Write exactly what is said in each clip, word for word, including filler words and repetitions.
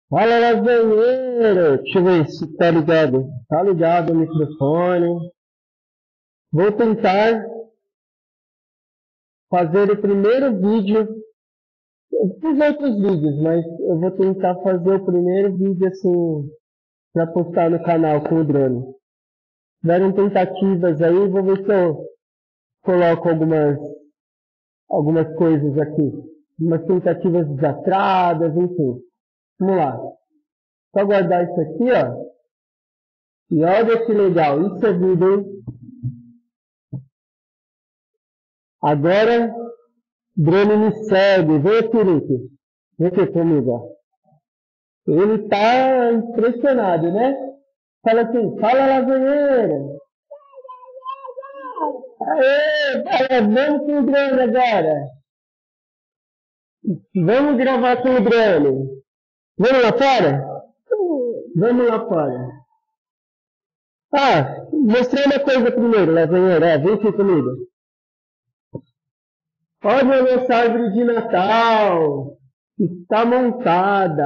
Fala, lasanheiro! Deixa eu ver se tá ligado. Tá ligado o microfone. Vou tentar fazer o primeiro vídeo. Eu fiz outros vídeos, mas eu vou tentar fazer o primeiro vídeo assim para postar no canal com o drone. Tiveram tentativas aí, vou ver se eu coloco algumas, algumas coisas aqui. Umas tentativas desastradas, enfim. Vamos lá. Só guardar isso aqui, ó. E olha que legal, isso é vida, hein? Agora, drone me segue. Vem, Felipe. Vem aqui comigo, ó. Ele tá impressionado, né? Fala assim, fala, lasanheira. Aê, fala, vamos com o drone agora. Vamos gravar com o drone. Vamos lá fora? Vamos lá fora. Ah, mostrei uma coisa primeiro, lasanheira. É, vem aqui comigo. Olha a nossa árvore de Natal. Está montada,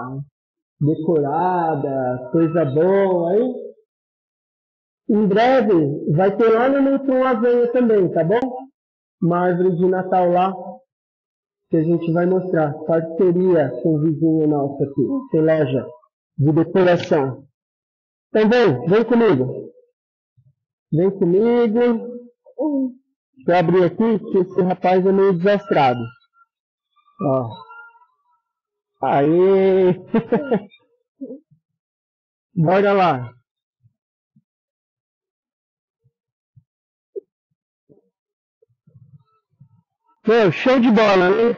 decorada, coisa boa, hein? Em breve vai ter lá no Neutron Lasanha também, tá bom? Uma árvore de Natal lá que a gente vai mostrar. Parceria com o vizinho nosso aqui, tem loja de decoração. Então vem, vem comigo. Vem comigo. Deixa eu abrir aqui que esse rapaz é meio desastrado. Ó. Aê! Bora lá. Meu, show de bola, né?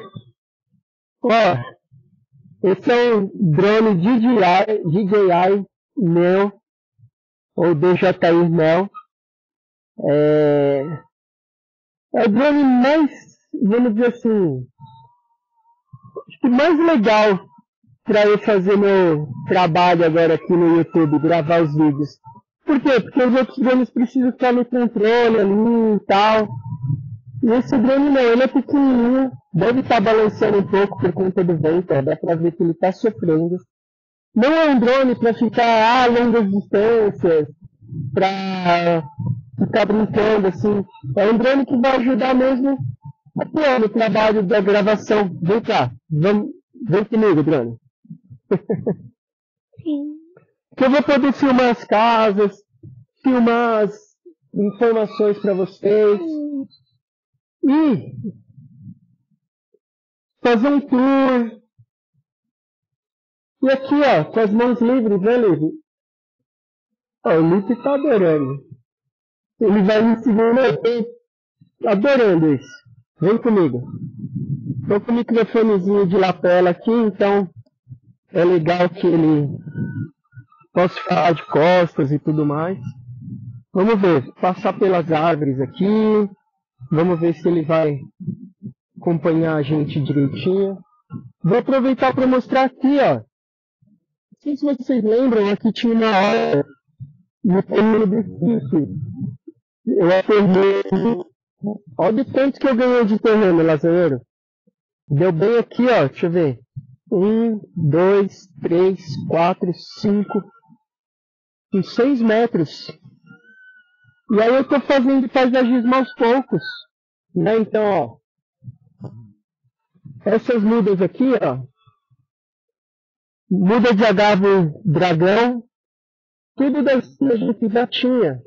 Ó, esse é um drone D J I, D J I meu, ou D J I meu. É, é o drone mais, vamos dizer assim, acho que mais legal para eu fazer meu trabalho agora aqui no YouTube, gravar os vídeos. Por quê? Porque os outros drones precisam ficar no controle ali e tal. E esse drone não, ele é pequenininho, deve estar balançando um pouco por conta do vento, ó, dá para ver que ele está sofrendo. Não é um drone para ficar a longas distâncias, para ficar brincando assim. É um drone que vai ajudar mesmo aqui no trabalho da gravação. Vem cá, vem, vem comigo, drone. Sim. Que eu vou poder filmar as casas, filmar as informações para vocês. E fazer um tour. E aqui, ó, com as mãos livres, né, Livre? Ó, o Lipe tá adorando. Ele vai me seguindo aqui, adorando isso. Vem comigo. Tô com o microfonezinho de lapela aqui, então é legal que ele possa falar de costas e tudo mais. Vamos ver, passar pelas árvores aqui. Vamos ver se ele vai acompanhar a gente direitinho. Vou aproveitar para mostrar aqui, ó. Não sei se vocês lembram, aqui tinha uma hora no terreno do Recife. Eu apertei. Olha o tanto que eu ganhei de terreno, lasanheiro. Deu bem aqui, ó. Deixa eu ver. Um, dois, três, quatro, cinco. Uns seis metros. E aí eu tô fazendo paisagismo aos poucos. Né? Então, ó. Essas mudas aqui, ó. Muda de agave dragão. Tudo das que a gente já tinha.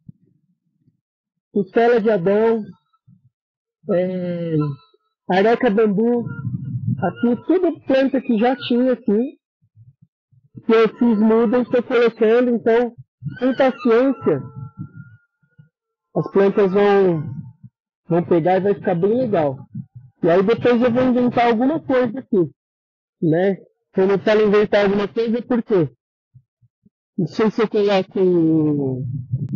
Costela de Adão. É, areca bambu. Aqui, tudo planta que já tinha aqui. Que eu fiz muda e estou colocando. Então, com paciência, as plantas vão, vão pegar e vai ficar bem legal. E aí depois eu vou inventar alguma coisa aqui. Né? Quando eu falo inventar alguma coisa, por quê? Não sei se eu coloco um,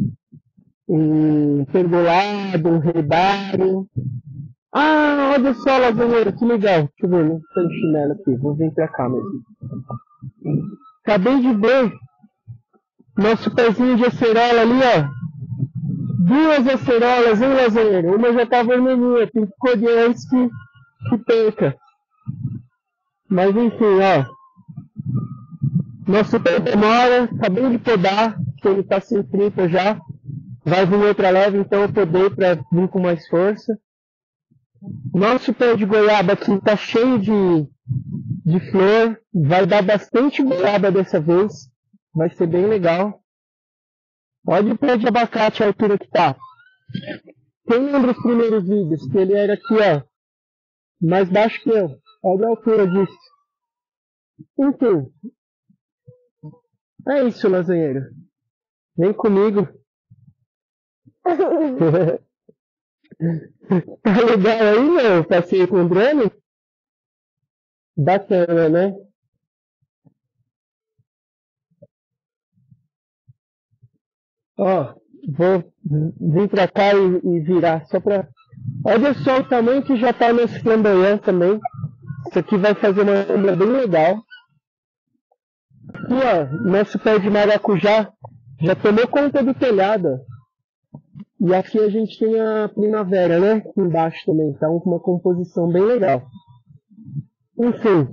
um pergolado, um rebário. Ah, olha só, lasanheiro, que legal. Deixa eu ver, não tô em chinelo aqui, vou vir pra cá mesmo. Acabei de ver nosso pezinho de acerola ali, ó. Duas acerolas, hein, lasanheiro? Uma já tá vermelhinha, tem que colher antes que, que perca. Mas enfim, ó. Nosso pé demora, acabei de podar, porque ele está sem fruta já. Vai vir outra leva, então eu podei para vir com mais força. Nosso pé de goiaba aqui está cheio de, de flor. Vai dar bastante goiaba dessa vez. Vai ser bem legal. Olha o pé de abacate, a altura que tá. Quem lembra os primeiros vídeos? Que ele era aqui, ó. Mais baixo que eu. Olha a altura disso. Enfim. É isso, lasanheiro. Vem comigo. Tá legal aí, meu? Passeio com o drone? Bacana, né? Ó, vou vir pra cá e, e virar só pra... Olha só o tamanho que já tá nesse flamboyant também. Isso aqui vai fazer uma sombra bem legal. Aqui, ó, nosso pé de maracujá já tomou conta do telhado. E aqui a gente tem a primavera, né? Aqui embaixo também, tá uma composição bem legal. Enfim.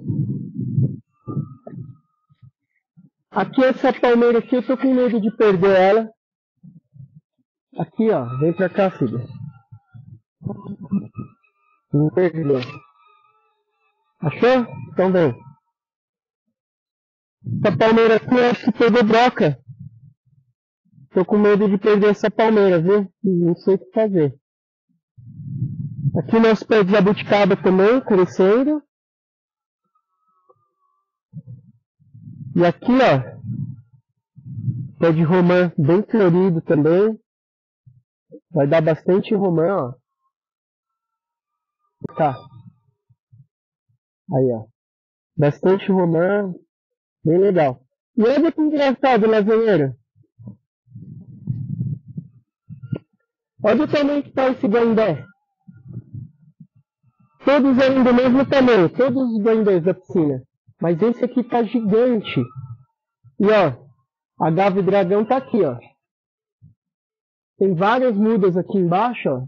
Aqui essa palmeira aqui, eu tô com medo de perder ela. Aqui, ó, vem pra cá, filha. Não perdeu. Achou? Então vem. Essa palmeira aqui, eu acho que pegou broca. Tô com medo de perder essa palmeira, viu? Não sei o que fazer. Aqui nosso pé de jabuticaba também, crescendo. E aqui, ó, pé de romã bem florido também. Vai dar bastante romã, ó. Tá. Aí, ó. Bastante romã. Bem legal. E olha que engraçado, lasanheiro. Olha o tamanho que tá esse gandé. Todos eram do mesmo tamanho. Todos os gandés da piscina. Mas esse aqui tá gigante. E ó, a gave dragão tá aqui, ó. Tem várias mudas aqui embaixo, ó.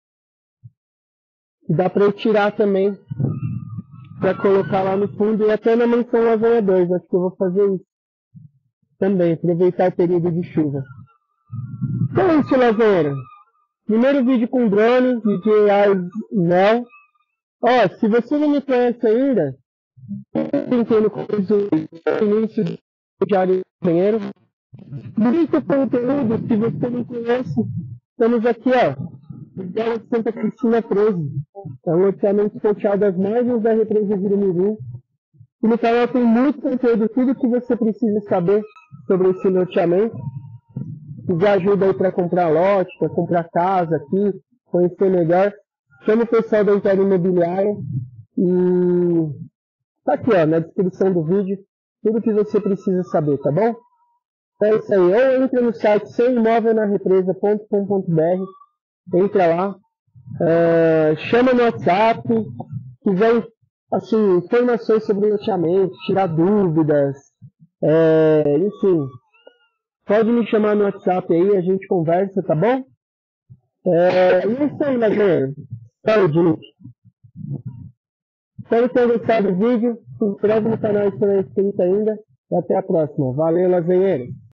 Que dá pra eu tirar também. Pra colocar lá no fundo e até na mansão Lasanha dois. Acho que eu vou fazer isso. Também, aproveitar o período de chuva. Então é isso, lasanheiro. Primeiro vídeo com drone, D J I Nel. Ó, se você não me conhece ainda, tentei no começo do início do Diário do Lasanheiro. Muito conteúdo, se você não conhece, estamos aqui, ó. Bela de Santa Cristina treze. É um loteamento fechado às margens da represa de Urumirim. E no canal tem muito conteúdo, tudo que você precisa saber sobre esse loteamento. Se quiser ajuda aí para comprar lote, para comprar casa aqui, conhecer melhor, chama o pessoal da Império Imobiliária. E tá aqui, ó, na descrição do vídeo, tudo que você precisa saber, tá bom? Então é isso aí. Ou entra no site seu imóvel na represa ponto com ponto br, entra lá, é, chama no WhatsApp, quiser assim, informações sobre o loteamento, tirar dúvidas, é, enfim, pode me chamar no WhatsApp aí, a gente conversa, tá bom? É, e é isso aí, lasanheiro. Saúde, Nick. Espero que tenham gostado do vídeo. Se inscreve no canal se não é inscrito ainda. E até a próxima. Valeu, lasanheiro.